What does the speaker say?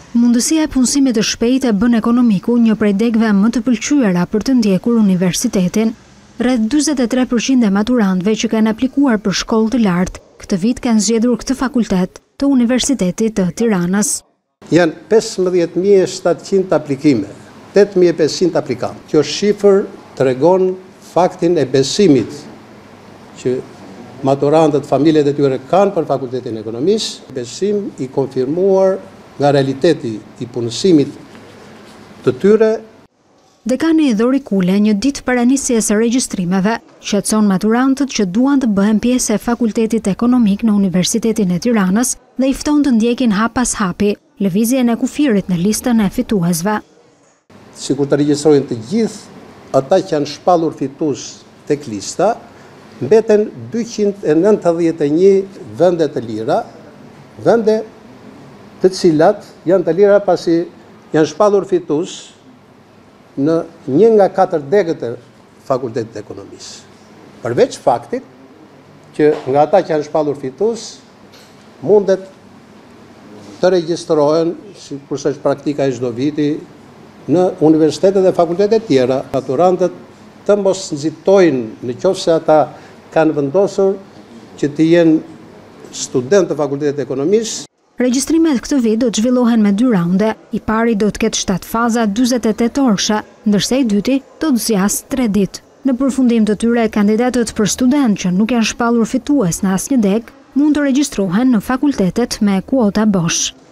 Mundësia e punësimit të shpejtë e bën ekonomiku një prej degëve më të pëlqyera për të ndjekur universitetin. Rreth 43% e maturantëve që kanë aplikuar për shkollë të lartë këtë vit kanë zgjedhur këtë fakultet të Universitetit të Tiranës. Janë 15.700 aplikime, 8.500 aplikantë. Kjo shifër tregon faktin e besimit që maturantët, familjet e tyre kanë për Fakultetin e Ekonomisë, besim i konfirmuar nga realiteti i punësimit të tyre. Dekani Dhori Kule, një ditë para nisjes së regjistrimeve, shqetëson maturantët që duan të bëhen pjesë e Fakultetit Ekonomik në Universitetin e Tiranës dhe i fton të ndjekin hap pas hapi lëvizjen e kufirit në listën e fituesve. Sikur të regjistrojnë të gjithë ata që janë shpallur fitues tek lista, mbeten 291 vende të lira, vende të cilat janë të lira pasi janë shpallur fitues në 1 nga 4 degët e Fakultetit të Ekonomisë. Përveç faktit që nga ata që janë shpallur fitues mundet të regjistrohen, sikurse është praktika e çdo viti, në universitetet dhe fakultetet tjera. Maturantët të mos nxitojnë nëse ata kanë vendosur që të jenë student të Fakultetit të Ekonomisë. Regjistrimet këtë vit do të zhvillohen me 2 raunde. I pari do të ketë 7 faza 48 orëshe, ndërsa i dyti do të zgjasë 3 ditë. Në përfundim të tyre, kandidatët për student që nuk janë shpallur fitues në asnjë degë mund të regjistrohen në fakultetet me kuota bosh.